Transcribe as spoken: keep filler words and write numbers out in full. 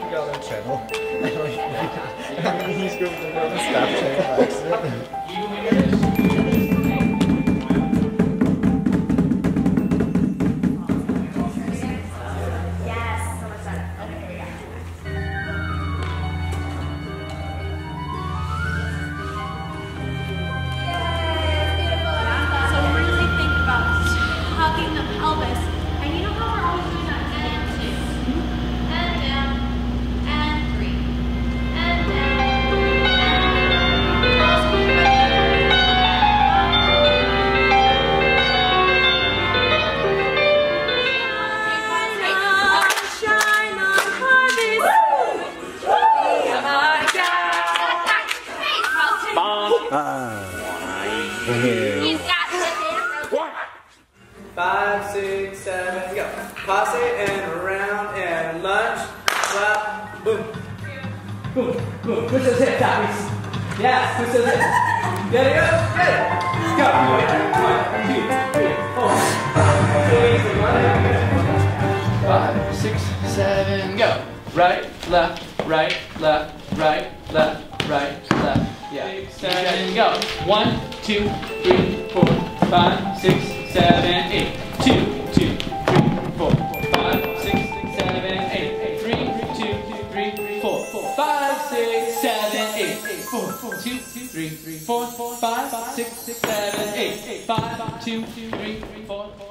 forgot our channel. He's going to go on a staff channel by accident. Five, six, seven, go. Pass it and around and lunge. Clap. Boom. Boom. Boom. Push those hips out, please. Yes, push those hips. Get it, go. Get it. Go. One, two, three, four. Five, six, seven, go. Right, left, right, left, right, left, right, left. Yeah. Six, seven, go. One, two, three, four, five, six, seven, eight. Two, two, three, four, five, six, seven, eight. Three, two, three, four, five, six, seven, eight. Four, two, three, four, five, six, seven, eight. Five, two, three, four.